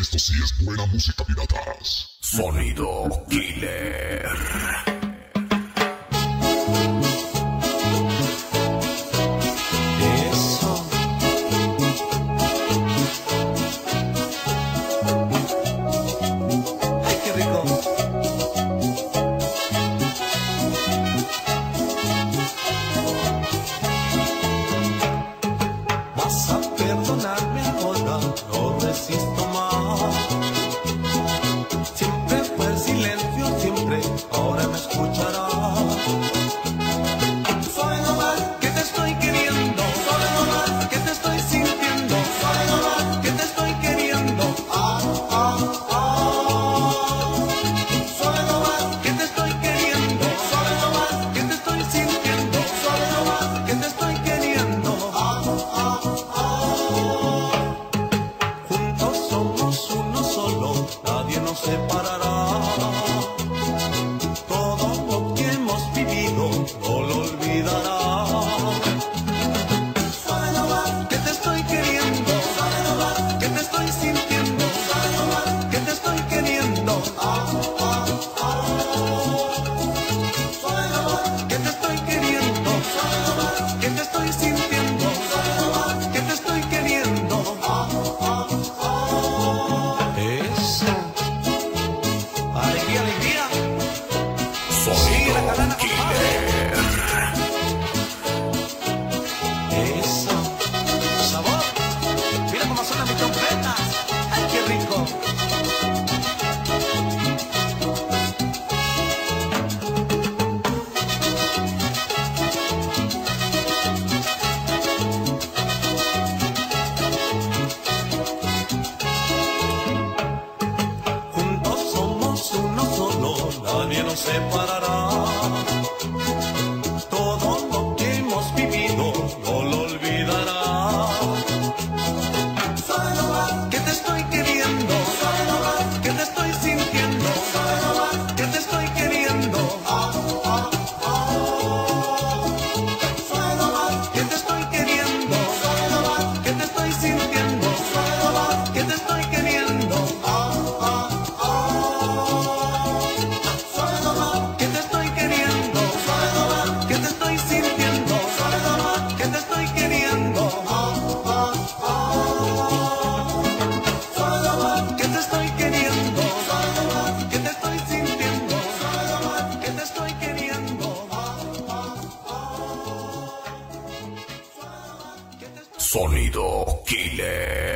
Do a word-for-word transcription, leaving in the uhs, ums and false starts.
Esto sí es buena música, piratas. Sonido Killer. Vas a perdonarme ahora, no resisto más. Siempre fue el silencio, siempre, ahora me escucharás. Suave nomás que te estoy queriendo, suave nomás que te estoy sintiendo, suave nomás que te estoy queriendo. Ah, ah, ah. Suave nomás que te estoy queriendo, suave nomás que te estoy sintiendo, suave nomás que te estoy queriendo. Ah, ah. Juntos somos uno solo, nadie nos separará. Todo lo que hemos vivido no lo olvidará. Suave nomás que te estoy queriendo, suave nomás que te estoy sintiendo, suave nomás que te estoy queriendo. Ah, ah, ah. Suave nomás que te estoy queriendo, suave nomás que te estoy sintiendo, suave nomás que te estoy queriendo. Ah, ah, ah. Eso. Alegría, alegría. Sigue la cadena, compadre. Eso. Sabor. Mira cómo suenan mis trompetas. Ay, qué rico. Juntos somos uno solo, nadie nos separará. Todo lo que hemos vivido no lo olvidará. Suave nomás que te estoy queriendo, suave nomás que te estoy sintiendo, suave nomás que te estoy queriendo. Ah, ah, ah. Suave nomás que te estoy queriendo, suave nomás que te estoy sintiendo, suave nomás que te estoy queriendo. Ah, ah, ah. Suave nomás que te estoy queriendo, suave nomás que te estoy sintiendo, suave nomás que te estoy queriendo. Ah, ah, ah. Suave nomás que te estoy queriendo, suave nomás que te estoy sintiendo, suave nomás que te estoy queriendo. Ah, ah, ah. Suave nomás que te estoy Sonido Killer.